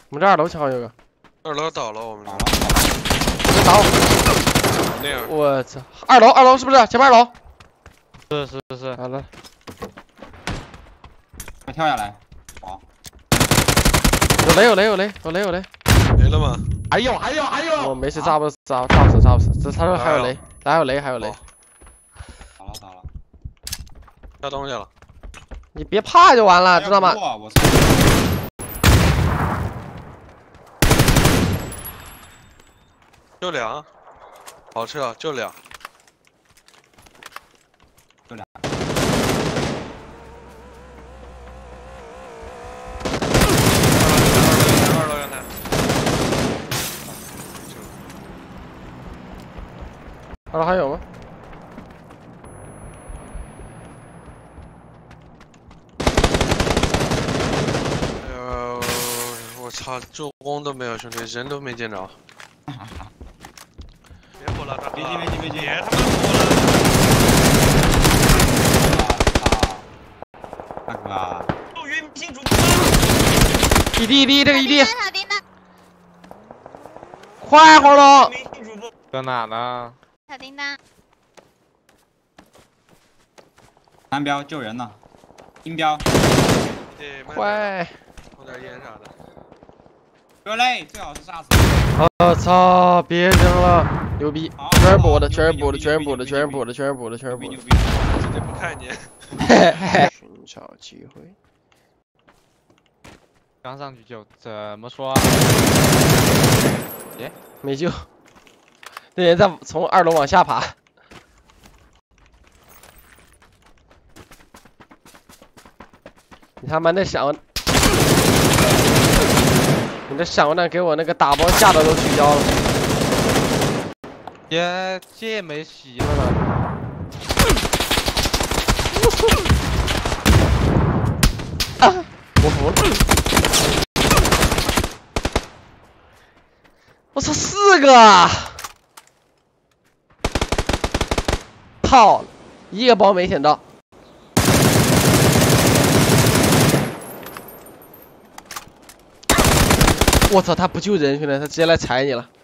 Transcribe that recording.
我们这2楼好像有个。 2楼倒了，我们这倒。 那样。 我操！2楼是不是？前面2楼。 是。 好了。 快跳下来。好。 有雷。 没了吗？ 还有。 我没事，炸不死。这他说还有雷，还有雷。 倒了。 掉东西了。 你别怕就完了，知道吗？ 我操！ 就2，跑车就2。 就2。 2楼阳台。 2楼还有吗？ 我操，助攻都没有，兄弟，人都没见着。别火了，大哥！别他妈火了！ 大哥。 救援新主一滴这个一滴。 塔钉的。 快活了！ 在哪呢？ 塔钉的。 蓝标救人呢，金标。 快！ 弄点烟啥的。 热泪，最好是杀死。 我操！别扔了，牛逼！全是补的。 牛逼！ 直接不看你。 寻找机会。 刚上去就怎么说啊？ 没救。那人在从2楼往下爬。你他妈那闪光，你的闪光弹给我那个打包架的都取消了。 这也没洗了。 我服了！我操，4个！操了，1个包没捡到。我操，他不救人，兄弟，他直接来踩你了。